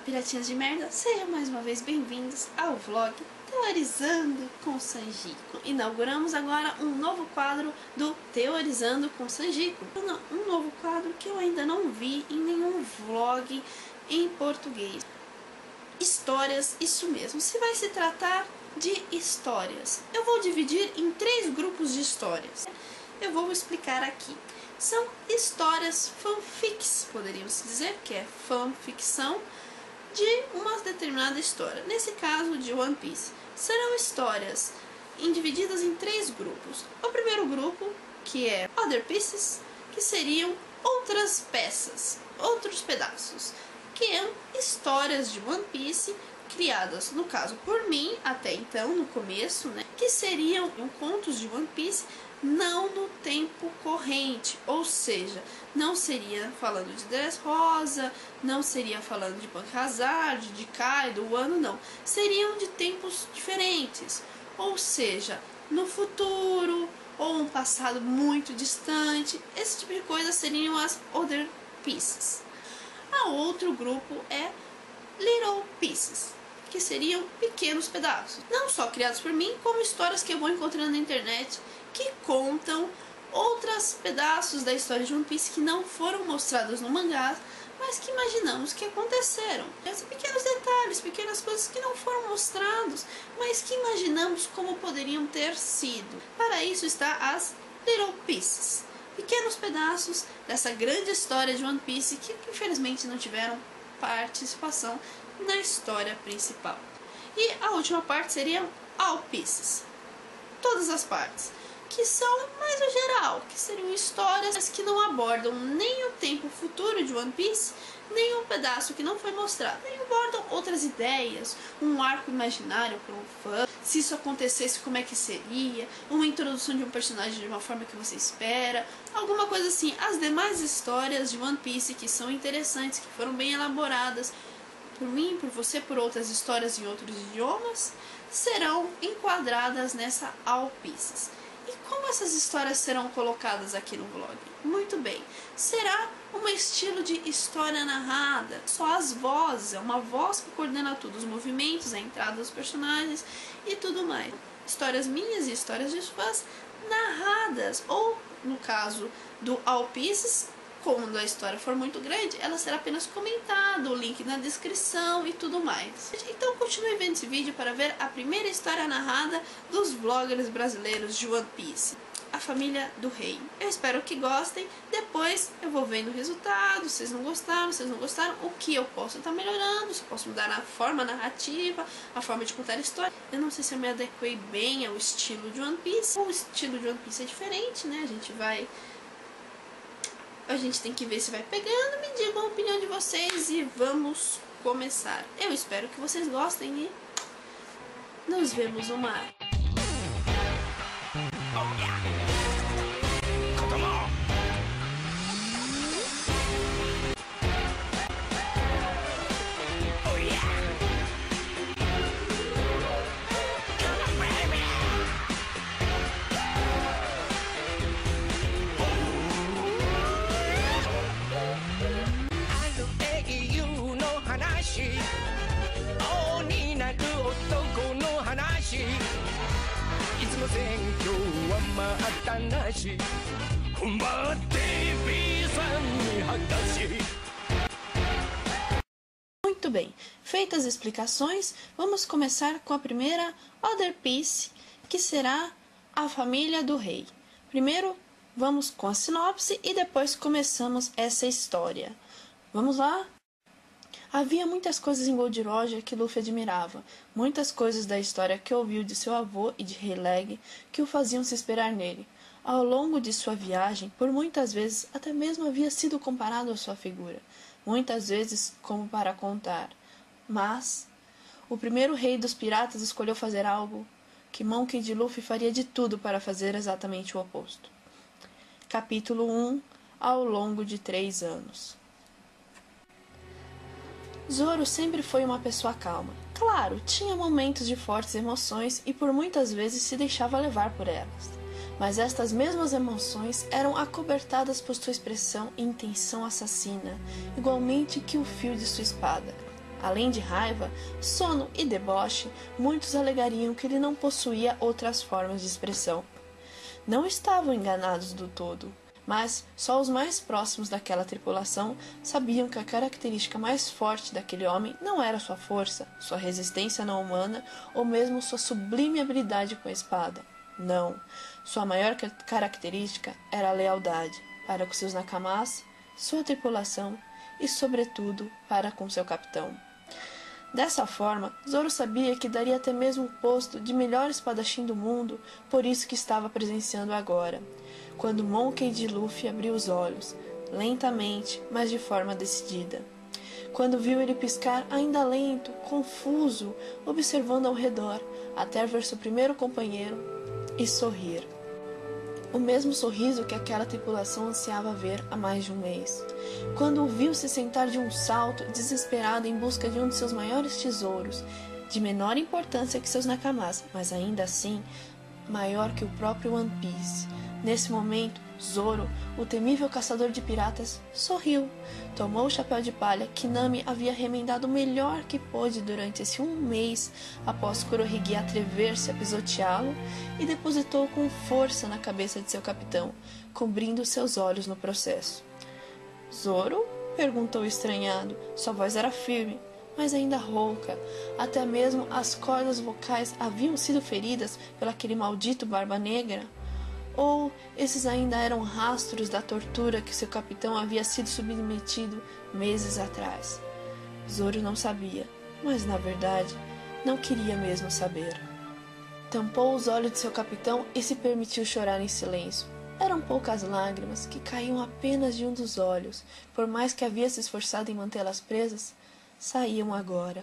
piratinhas de merda, sejam mais uma vez bem-vindos ao vlog Teorizando com Sanjico. Inauguramos agora um novo quadro do Teorizando com Sanjico. Um novo quadro que eu ainda não vi em nenhum vlog em português. Histórias, isso mesmo, vai se tratar de histórias. Eu vou dividir em 3 grupos de histórias. Eu vou explicar aqui. São histórias fanfics, poderíamos dizer, que é fanficção de uma determinada história. Nesse caso de One Piece, serão histórias divididas em 3 grupos. O primeiro grupo, que é Other Pieces, que seriam outras peças, outros pedaços, que são histórias de One Piece criadas, no caso por mim, até então, no começo, que seriam contos de One Piece não no tempo corrente, ou seja, não seria falando de Dressrosa, não seria falando de Punk Hazard, de Kaido, Wano, não. Seriam de tempos diferentes, ou seja, no futuro, ou um passado muito distante. Esse tipo de coisa seriam as Other Pieces. A outro grupo é Little Pieces, que seriam pequenos pedaços, não só criados por mim, como histórias que eu vou encontrando na internet, que contam outros pedaços da história de One Piece que não foram mostrados no mangá, mas que imaginamos que aconteceram. Esses pequenos detalhes, pequenas coisas que não foram mostrados, mas que imaginamos como poderiam ter sido. Para isso está as Little Pieces, pequenos pedaços dessa grande história de One Piece que infelizmente não tiveram participação na história principal. E a última parte seria All Pieces, todas as partes, que são mais no geral, que seriam histórias que não abordam nem o tempo futuro de One Piece, nem um pedaço que não foi mostrado, nem abordam outras ideias, um arco imaginário para um fã, se isso acontecesse como é que seria, uma introdução de um personagem de uma forma que você espera, alguma coisa assim. As demais histórias de One Piece que são interessantes, que foram bem elaboradas por mim, por você, por outras histórias em outros idiomas, serão enquadradas nessa All Pieces. E como essas histórias serão colocadas aqui no vlog? Muito bem, será um estilo de história narrada, só as vozes, é uma voz que coordena tudo, os movimentos, a entrada dos personagens e tudo mais. Histórias minhas e histórias de fãs narradas, ou no caso do All Pieces, como a história for muito grande, ela será apenas comentada, o link na descrição e tudo mais. Então continue vendo esse vídeo para ver a primeira história narrada dos vloggers brasileiros de One Piece, a família do rei. Eu espero que gostem, depois eu vou vendo o resultado, se vocês não gostaram, o que eu posso estar melhorando, se eu posso mudar a forma narrativa, a forma de contar a história. Eu não sei se eu me adequei bem ao estilo de One Piece, o estilo de One Piece é diferente, A gente tem que ver se vai pegando. Me digam a opinião de vocês e vamos começar. Eu espero que vocês gostem e nos vemos no mar. Muito bem, feitas as explicações, vamos começar com a primeira Other Piece, que será a família do rei. Primeiro vamos com a sinopse e depois começamos essa história. Vamos lá? Havia muitas coisas em Gold Roger que Luffy admirava, muitas coisas da história que ouviu de seu avô e de Rei Leg que o faziam se esperar nele. Ao longo de sua viagem, por muitas vezes até mesmo havia sido comparado à sua figura, muitas vezes como para contar. Mas o primeiro rei dos piratas escolheu fazer algo que Monkey D. Luffy faria de tudo para fazer exatamente o oposto. Capítulo 1. Ao longo de 3 anos. Zoro sempre foi uma pessoa calma. Claro, tinha momentos de fortes emoções e por muitas vezes se deixava levar por elas. Mas estas mesmas emoções eram acobertadas por sua expressão e intenção assassina, igualmente que o fio de sua espada. Além de raiva, sono e deboche, muitos alegariam que ele não possuía outras formas de expressão. Não estavam enganados do todo, mas só os mais próximos daquela tripulação sabiam que a característica mais forte daquele homem não era sua força, sua resistência não humana ou mesmo sua sublime habilidade com a espada. Não, sua maior característica era a lealdade para com seus nakamas, sua tripulação e, sobretudo, para com seu capitão. Dessa forma, Zoro sabia que daria até mesmo o posto de melhor espadachim do mundo, por isso que estava presenciando agora, quando Monkey D. Luffy abriu os olhos, lentamente, mas de forma decidida. Quando viu ele piscar ainda lento, confuso, observando ao redor, até ver seu primeiro companheiro e sorrir. O mesmo sorriso que aquela tripulação ansiava ver há mais de um mês. Quando o viu se sentar de um salto, desesperado em busca de um de seus maiores tesouros, de menor importância que seus nakamas, mas ainda assim maior que o próprio One Piece. Nesse momento, Zoro, o temível caçador de piratas, sorriu, tomou o chapéu de palha que Nami havia remendado o melhor que pôde durante esse um mês após Kurohige atrever-se a pisoteá-lo e depositou com força na cabeça de seu capitão, cobrindo seus olhos no processo. Zoro? Perguntou estranhado. Sua voz era firme, mas ainda rouca. Até mesmo as cordas vocais haviam sido feridas pelaquele maldito Barba Negra? Ou esses ainda eram rastros da tortura que seu capitão havia sido submetido meses atrás? Zoro não sabia, mas na verdade não queria mesmo saber. Tampou os olhos de seu capitão e se permitiu chorar em silêncio. Eram poucas lágrimas que caíam apenas de um dos olhos, por mais que havia se esforçado em mantê-las presas, saíam agora.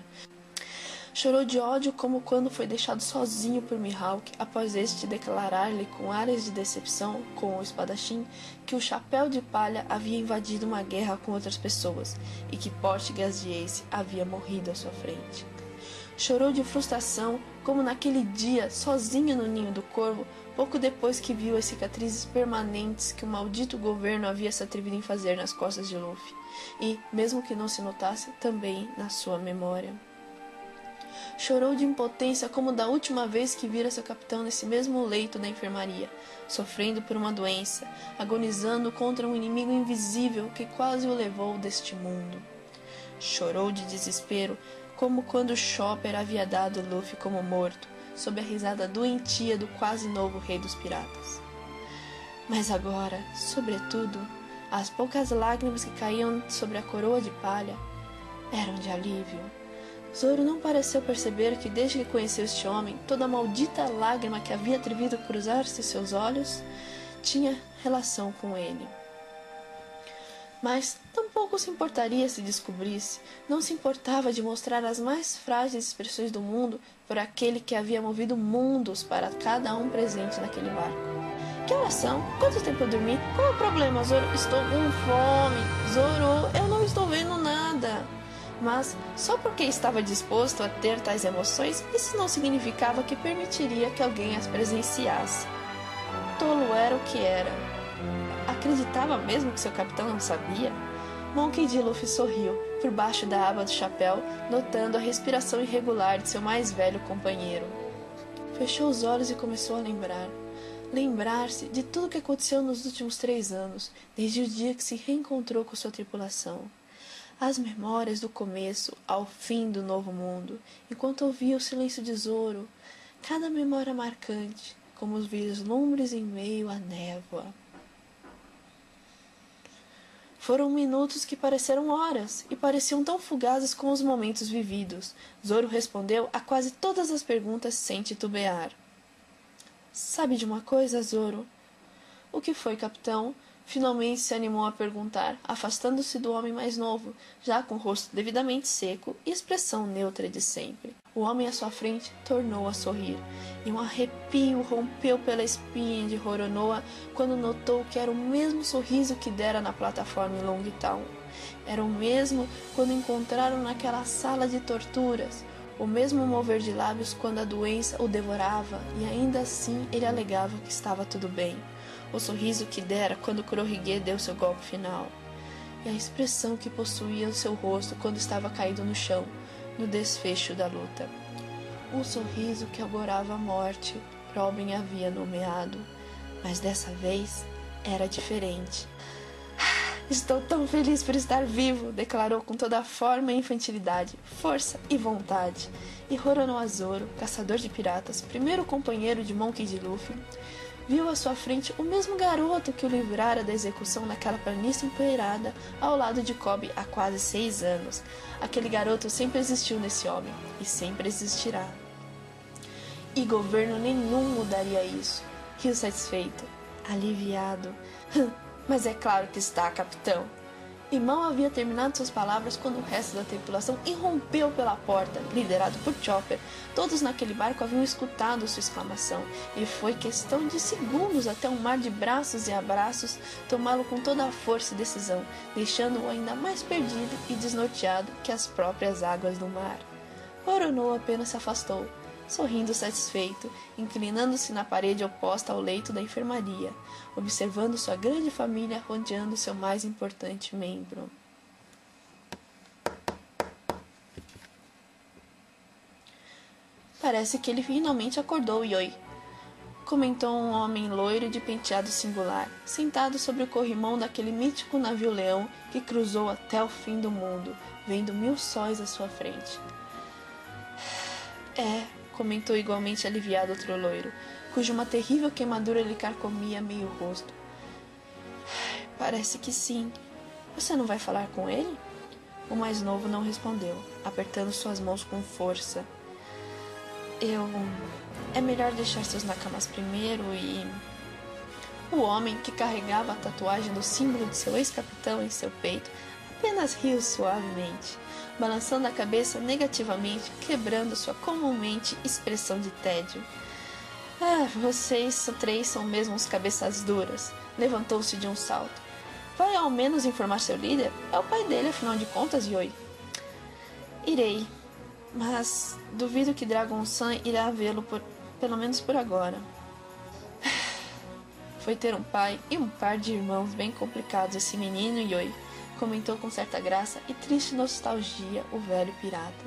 Chorou de ódio como quando foi deixado sozinho por Mihawk após este declarar-lhe com ares de decepção com o espadachim que o Chapéu de Palha havia invadido uma guerra com outras pessoas e que Portgas de Ace havia morrido à sua frente. Chorou de frustração como naquele dia, sozinho no ninho do corvo, pouco depois que viu as cicatrizes permanentes que o maldito governo havia se atrevido em fazer nas costas de Luffy e, mesmo que não se notasse, também na sua memória. Chorou de impotência como da última vez que vira seu capitão nesse mesmo leito da enfermaria, sofrendo por uma doença, agonizando contra um inimigo invisível que quase o levou deste mundo. Chorou de desespero como quando Chopper havia dado Luffy como morto, sob a risada doentia do quase novo rei dos piratas. Mas agora, sobretudo, as poucas lágrimas que caíam sobre a coroa de palha eram de alívio. Zoro não pareceu perceber que desde que conheceu este homem, toda a maldita lágrima que havia atrevido a cruzar-se seus olhos tinha relação com ele. Mas tampouco se importaria se descobrisse, não se importava de mostrar as mais frágeis expressões do mundo por aquele que havia movido mundos para cada um presente naquele barco. Que horas são? Quanto tempo eu dormi? Qual é o problema, Zoro? Estou com fome. Zoro, eu não estou vendo nada. Mas, só porque estava disposto a ter tais emoções, isso não significava que permitiria que alguém as presenciasse. Tolo era o que era. Acreditava mesmo que seu capitão não sabia? Monkey D. Luffy sorriu, por baixo da aba do chapéu, notando a respiração irregular de seu mais velho companheiro. Fechou os olhos e começou a lembrar-se de tudo o que aconteceu nos últimos 3 anos, desde o dia que se reencontrou com sua tripulação. As memórias do começo ao fim do novo mundo, enquanto ouvia o silêncio de Zoro, cada memória marcante, como os vislumbres em meio à névoa. Foram minutos que pareceram horas, e pareciam tão fugazes como os momentos vividos. Zoro respondeu a quase todas as perguntas sem titubear. Sabe de uma coisa, Zoro? O que foi, capitão? Finalmente se animou a perguntar, afastando-se do homem mais novo, já com o rosto devidamente seco e expressão neutra de sempre. O homem à sua frente tornou a sorrir, e um arrepio rompeu pela espinha de Roronoa quando notou que era o mesmo sorriso que dera na plataforma em Long Town. Era o mesmo quando encontraram naquela sala de torturas, o mesmo mover de lábios quando a doença o devorava e ainda assim ele alegava que estava tudo bem. O sorriso que dera quando Kurohige deu seu golpe final. e a expressão que possuía o seu rosto quando estava caído no chão, no desfecho da luta. Um sorriso que augurava a morte, Robin havia nomeado, mas dessa vez era diferente. Estou tão feliz por estar vivo, declarou com toda a forma e infantilidade, força e vontade. E Roronoa Zoro, caçador de piratas, primeiro companheiro de Monkey D. Luffy, viu à sua frente o mesmo garoto que o livrara da execução naquela planície empoeirada ao lado de Kobe há quase 6 anos. Aquele garoto sempre existiu nesse homem, e sempre existirá. E governo nenhum mudaria isso. Riu satisfeito, aliviado. Mas é claro que está, capitão. E mal havia terminado suas palavras quando o resto da tripulação irrompeu pela porta, liderado por Chopper. Todos naquele barco haviam escutado sua exclamação, e foi questão de segundos até um mar de braços e abraços tomá-lo com toda a força e decisão, deixando-o ainda mais perdido e desnorteado que as próprias águas do mar. Roronoa apenas se afastou, sorrindo satisfeito, inclinando-se na parede oposta ao leito da enfermaria, observando sua grande família rodeando seu mais importante membro. Parece que ele finalmente acordou, Yoi, comentou um homem loiro de penteado singular, sentado sobre o corrimão daquele mítico navio-leão que cruzou até o fim do mundo, vendo 1000 sóis à sua frente. Comentou igualmente aliviado outro loiro, cuja uma terrível queimadura lhe carcomia meio rosto. Parece que sim. Você não vai falar com ele? O mais novo não respondeu, apertando suas mãos com força. É melhor deixar seus nakamas primeiro e... O homem, que carregava a tatuagem do símbolo de seu ex-capitão em seu peito, apenas riu suavemente, balançando a cabeça negativamente, quebrando sua comumente expressão de tédio. Vocês 3 são mesmo uns cabeças duras. Levantou-se de um salto. Vai ao menos informar seu líder? É o pai dele, afinal de contas, Yoi. Irei, mas duvido que Dragon-san irá vê-lo pelo menos por agora. Foi ter um pai e um par de irmãos bem complicados esse menino, Yoi, comentou com certa graça e triste nostalgia o velho pirata.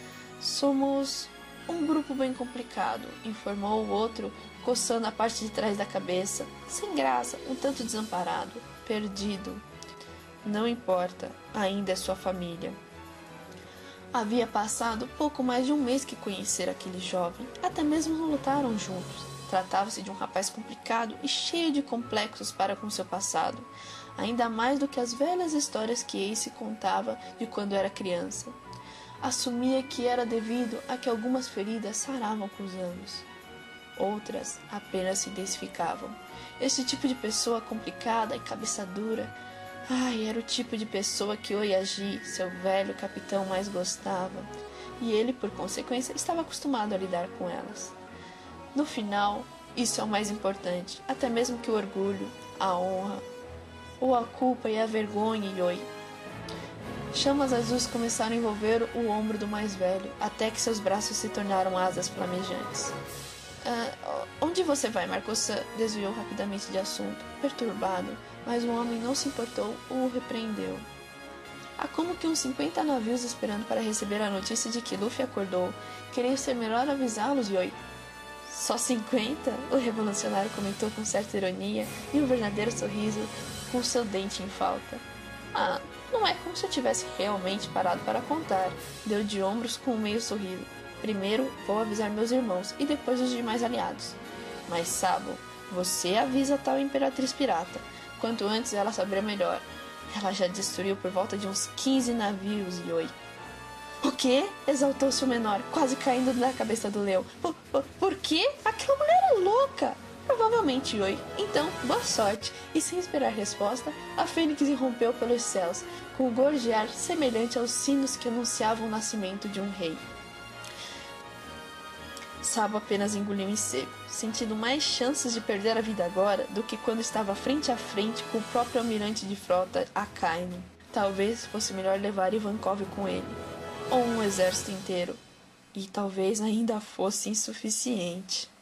Somos um grupo bem complicado, informou o outro, coçando a parte de trás da cabeça, sem graça, um tanto desamparado, perdido. Não importa, ainda é sua família. Havia passado pouco mais de um mês que conhecera aquele jovem, até mesmo lutaram juntos. Tratava-se de um rapaz complicado e cheio de complexos para com seu passado, ainda mais do que as velhas histórias que Ace contava de quando era criança. Assumia que era devido a que algumas feridas saravam com os anos. Outras apenas se densificavam. Esse tipo de pessoa complicada e cabeça dura, era o tipo de pessoa que Oyaji, seu velho capitão, mais gostava, e ele, por consequência, estava acostumado a lidar com elas. No final, isso é o mais importante, até mesmo que o orgulho, a honra, ou a culpa e a vergonha, Yoi. Chamas azuis começaram a envolver o ombro do mais velho, até que seus braços se tornaram asas flamejantes. Onde você vai, Marco-san? Desviou rapidamente de assunto, perturbado, mas o homem não se importou ou o repreendeu. Há como que uns 50 navios esperando para receber a notícia de que Luffy acordou. Queria ser melhor avisá-los, Yoi. Só 50? O revolucionário comentou com certa ironia e um verdadeiro sorriso com seu dente em falta. Não é como se eu tivesse realmente parado para contar. Deu de ombros com um meio sorriso. Primeiro vou avisar meus irmãos e depois os demais aliados. Mas Sabo, você avisa a tal Imperatriz Pirata. Quanto antes ela saberá melhor. Ela já destruiu por volta de uns 15 navios, Yoi. O quê? Exaltou-se o menor, quase caindo na cabeça do leão. Por quê? Aquela mulher é louca! Provavelmente, Yoi. Então, boa sorte. E sem esperar resposta, a fênix irrompeu pelos céus, com um gorjear semelhante aos sinos que anunciavam o nascimento de um rei. Sabo apenas engoliu em seco, sentindo mais chances de perder a vida agora do que quando estava frente a frente com o próprio almirante de frota, Akainu. Talvez fosse melhor levar Ivankov com ele, ou um exército inteiro, e talvez ainda fosse insuficiente.